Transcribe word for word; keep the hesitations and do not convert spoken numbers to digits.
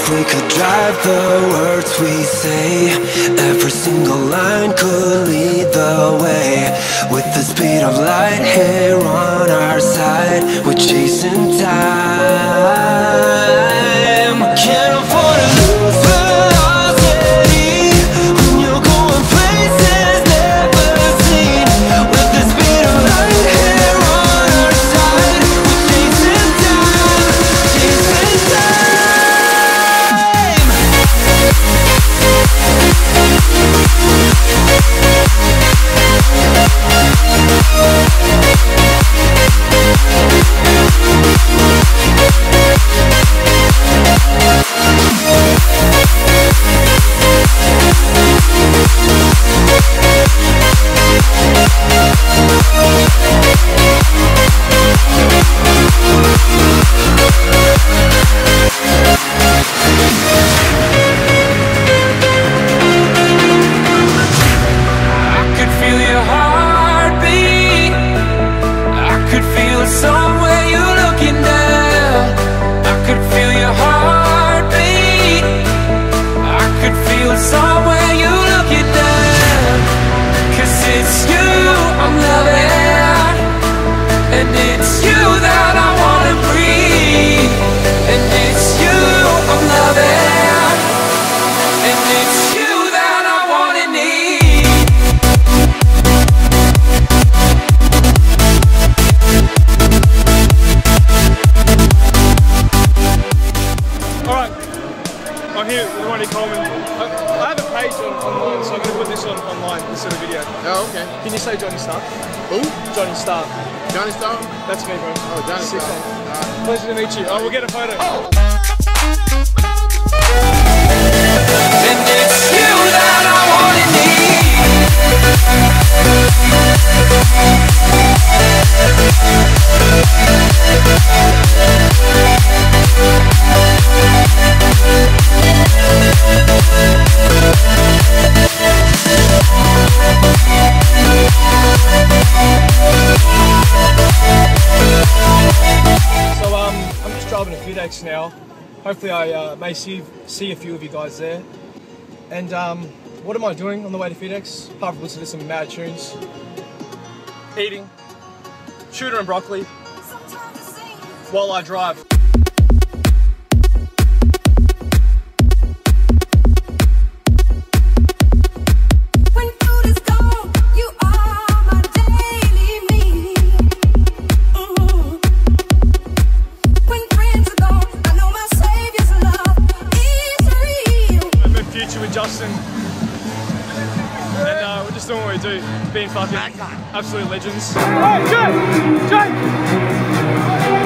we could drive the words we say, every single line could lead the way. With the speed of light here on our side, we're chasing time. Can't afford to lose velocity when you're going places never seen. With the speed of light here on our side, we're chasing time, chasing time. I have a page on, online, so I'm going to put this on online, this sort of video. Oh, okay. Can you say Johnny Starr? Who? Johnny Starr. Johnny Starr? That's me, bro. Oh, Johnny Sick, Starr. Uh, Pleasure to meet you. Oh, we'll get a photo. Oh. And it's you that I wanna now. Hopefully I uh, may see, see a few of you guys there. And um, what am I doing on the way to FedEx? Apart from listening to some mad tunes. Eating. Shooter and broccoli. While I drive. With Justin, and uh, we're just doing what we do, being fucking absolute legends. Hey, Jay! Jay!